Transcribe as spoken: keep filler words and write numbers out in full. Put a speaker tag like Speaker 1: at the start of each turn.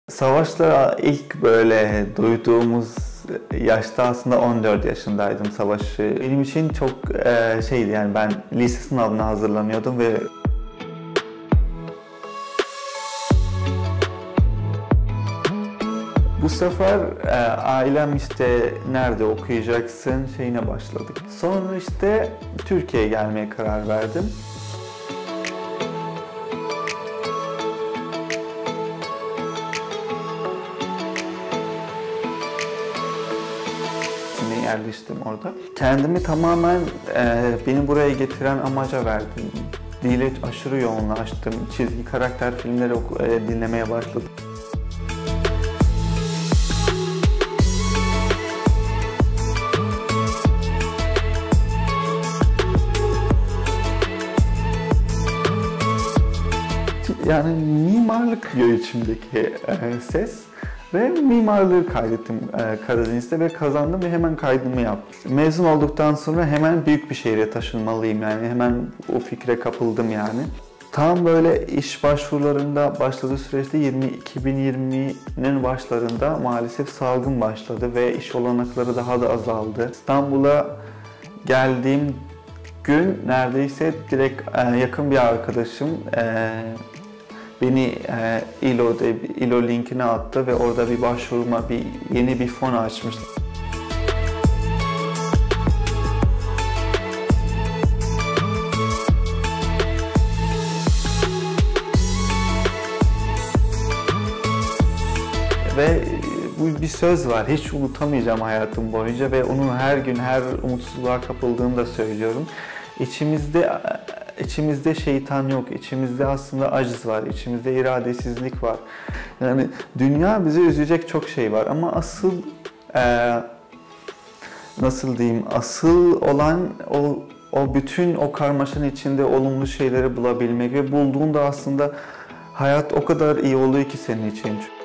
Speaker 1: Savaş'la ilk böyle duyduğumuz yaşta aslında on dört yaşındaydım Savaş'ı. Benim için çok e, şeydi, yani ben lise sınavına hazırlanıyordum ve bu sefer e, ailem işte nerede okuyacaksın şeyine başladık. Sonra işte Türkiye'ye gelmeye karar verdim. Yerleştim orada. Kendimi tamamen e, beni buraya getiren amaca verdim. Dile aşırı yoğunlaştım. Çizgi karakter filmleri e, dinlemeye başladım. Yani mimarlık diyor içimdeki e, ses. Ve mimarlığı kaydettim e, Karadeniz'de ve kazandım ve hemen kaydımı yaptım. Mezun olduktan sonra hemen büyük bir şehre taşınmalıyım, yani hemen o fikre kapıldım yani. Tam böyle iş başvurularında başladığı süreçte iki bin yirminin başlarında maalesef salgın başladı ve iş olanakları daha da azaldı. İstanbul'a geldiğim gün neredeyse direkt e, yakın bir arkadaşım e, beni e, İLO'da, İLO linkine attı ve orada bir başvurma, bir yeni bir fon açmıştı. Ve bu bir söz var, hiç unutamayacağım hayatım boyunca ve onu her gün, her umutsuzluğa kapıldığımda söylüyorum. İçimizde İçimizde şeytan yok, içimizde aslında aciz var, içimizde iradesizlik var. Yani dünya bizi üzecek çok şey var ama asıl e, nasıl diyeyim, asıl olan o o bütün o karmaşanın içinde olumlu şeyleri bulabilmek ve bulduğunda aslında hayat o kadar iyi oluyor ki senin için.